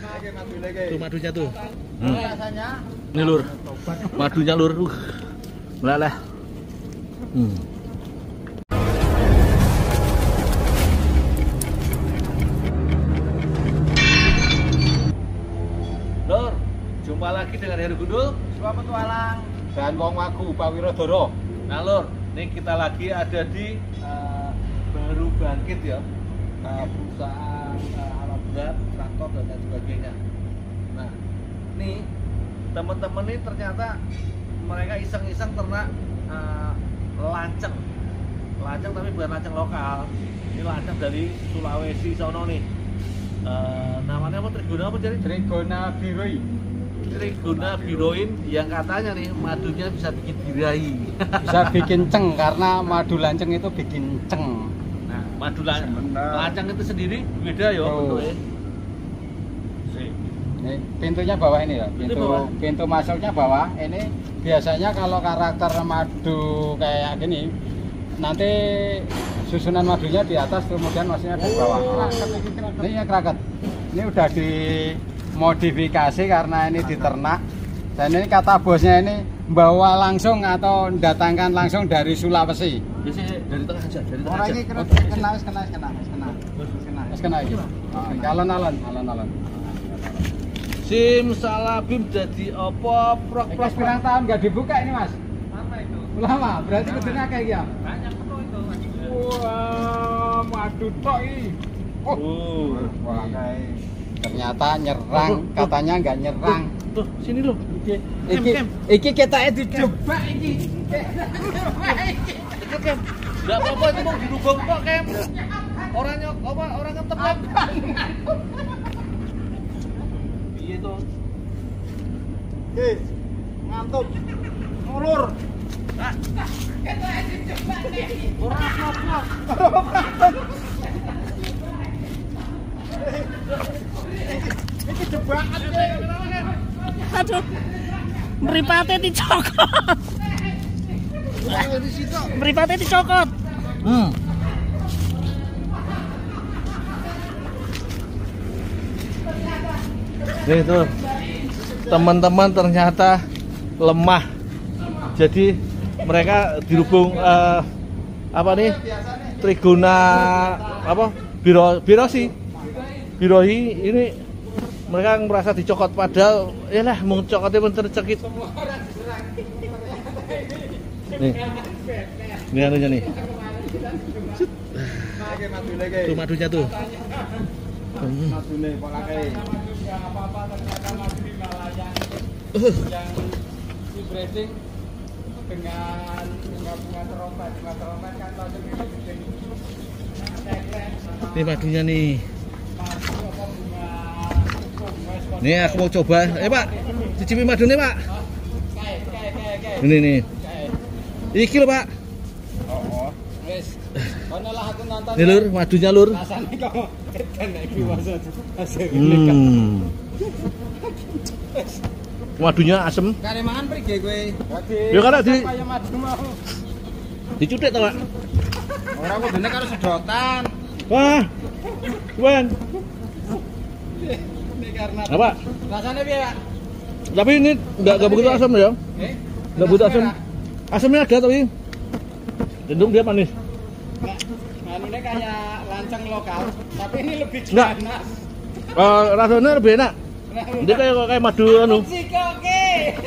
Tuh madunya tuh. Rasanya Ini lur, madunya lur. Meleleh. Lur, jumpa lagi dengan Heru Gundul, Suwa Petualang dan Wong Wagu Pak Wirodoro. Nah lur, ini kita lagi ada di Baru Bangkit ya, perusahaan alat berat, traktor dan lain sebagainya. Nah, ini teman-teman ini ternyata mereka iseng-iseng ternak lanceng, tapi bukan lanceng lokal. Ini lanceng dari Sulawesi sono nih. Namanya apa? Trigona apa jadi? Trigona biroi. Trigona biroin yang katanya nih madunya bisa bikin birahi. Bisa bikin ceng karena madu lanceng itu bikin ceng. Nah, madu lanceng itu sendiri beda ya bentuknya. Ini pintunya bawah ini ya, pintu masuknya bawah. Ini biasanya kalau karakter madu kayak gini, nanti susunan madunya di atas, kemudian masuknya di bawah. Ini ya keraket. Ini udah dimodifikasi karena ini diternak. Dan ini kata bosnya ini bawa langsung atau datangkan langsung dari Sulawesi. Biasanya dari tengah aja, dari tengah Orang aja. ini kena iki. Alon-alon. Sim salabim jadi apa prok Pirang tahun nggak dibuka ini mas? Apa itu? Lama, berarti kedena kayak ya? Banyak betul itu. Wah, madu tok ini. Wah, kayak ternyata nyerang, katanya nggak nyerang. Tuh, sini loh. Iki kita dijebak iki. Kem. Enggak apa-apa itu mau dirubung kok, Kem. Orangnya apa? Orang ketep. Piye to? Ngantuk. Ngulur. Ora apa-apa. Iki jebakan Aduh. Mripate dicokot. di situ. Mripate dicokot. Nih tuh. Teman-teman ternyata lemah. Jadi mereka dirubung apa nih? Trigona apa? Birohi ini mereka merasa dicokot padahal yalah mau cokotnya pun tercekit. Nih. Ini anunya nih. Tuh madunya tuh. Madune pola kae. Apa-apa ternyata madu Himalaya yang breeding dengan bunga terompet kan langsung gede. Ini madunya nih. Nih aku mau coba. Pak, cicipi madunya Pak. Ini nih. Iki lho Pak. Oh. Wis. Kono lah aku nonton. Nih lur, madunya lur. Rasane kok edan iki wasa. Madunya asem. Kare mangan prige kowe? Ya karena di kaya madu mau. dicutik to Pak. Ora kudune karo sedotan. Wah. Wen. Ini karena Apa? rasanya piye, Pak? Tapi ini enggak begitu asam ya. Enggak begitu asam. Asamnya ada tapi cenderung dia manis. Anune kayak lanceng lokal, tapi ini lebih Enggak. ganas. Rasanya lebih enak. Dia kayak madu anu. Oke.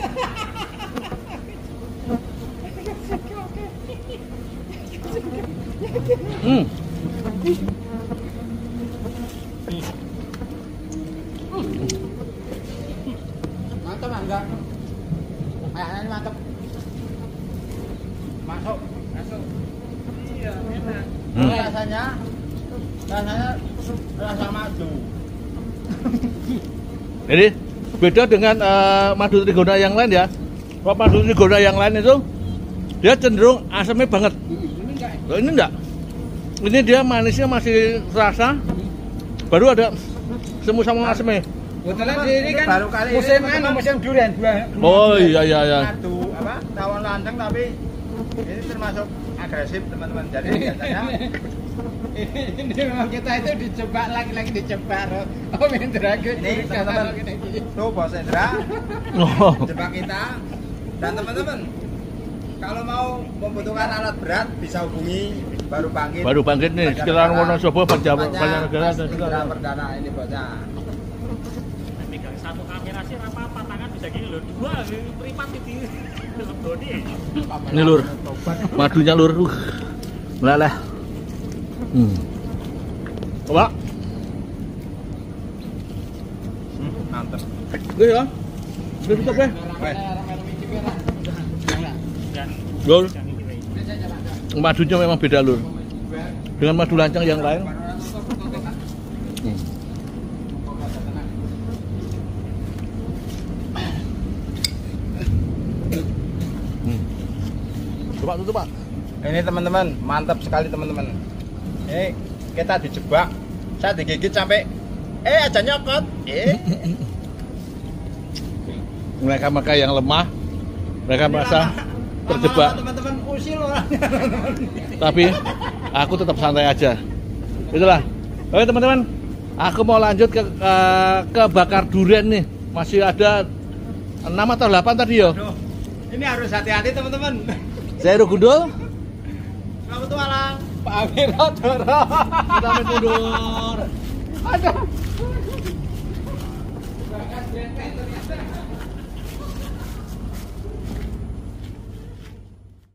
Mantap enggak? Ini mantap. Masuk. Iya, enak. Rasanya rasa madu. Jadi beda dengan madu trigona yang lain ya. Kalau madu trigona yang lain itu dia cenderung asamnya banget. Loh, ini enggak. Ini dia manisnya masih terasa. Baru ada semu sama asamnya. Kebetulan ini kan baru kali musim durian Oh iya. Madu tawon lanceng tapi ini termasuk agresif teman-teman. Jadi biasanya Ini memang kita itu dijebak lagi dijebak. Oh, Indra Ini teman-teman. Tuh Bos Indra. Oh. Jebak kita. Dan teman-teman, kalau mau membutuhkan alat berat bisa hubungi Baru Bangkit. Baru Bangkit nih, sekitaran Wonosobo, Banjarnegara dan Indra sekitar. Perdana ini bosnya. Megang satu kamera sih apa tangan bisa gini loh. Dua meripat di leboni. Ini lur, madunya lur, meleleh. Coba. Mantap. Gue ya, gue tutup deh. Lur, madunya memang beda lur. Dengan madu lancang yang lain. Coba tutup Pak. Ini teman-teman, mantap sekali teman-teman. Ini kita dijebak. Saya digigit sampai aja nyokot. Mereka yang lemah, mereka merasa terjebak. Teman-teman usil orangnya. Tapi aku tetap santai aja. Itulah. Oke teman-teman, aku mau lanjut ke bakar durian nih. Masih ada 6 atau 8 tadi yo. Aduh, ini harus hati-hati teman-teman. Saya Heru Gundul. Kamu tuh alang. Pak Wiradoro. Kita pamit mundur. Aduh.